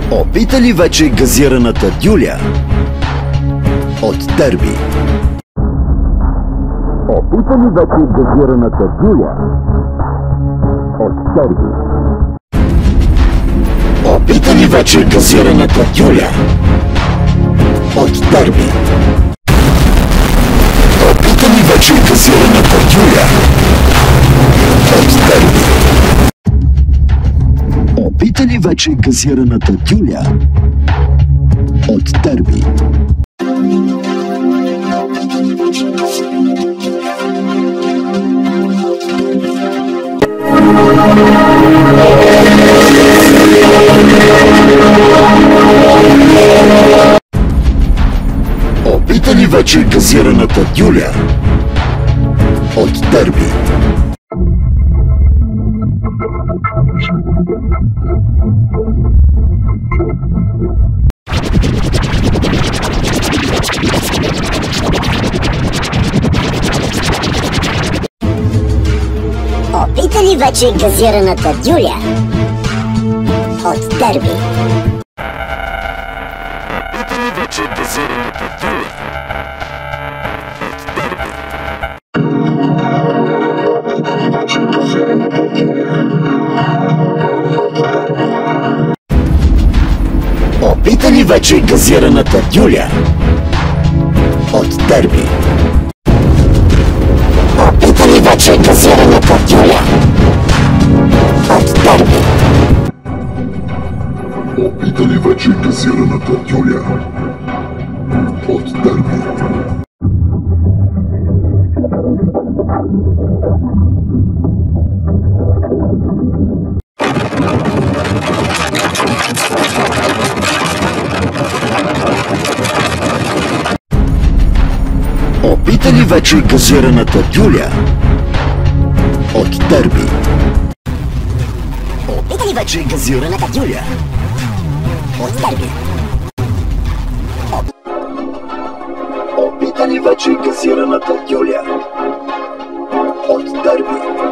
Опита ли вече газираната дюля от дерби? Опита ли вече газираната дюля от дерби? Опита ли вече газираната дюля от дерби? Опита ли вече газираната дюля от дерби? Опита ли вече газираната дюля от дерби? Опита ли вече газираната дюля от дерби? Опита ли вече газираната дюля от дерби? Опита ли вече газираната дюля Опита ли вече газираната дюля от дерби? Опита ли вече газираната дюля от дерби? Опита ли вече газираната дюля от дерби? Опита ли вече газираната дюля от дерби? Опита ли вече газираната дюля от дерби? Опита ли вече газираната дюля от дерби?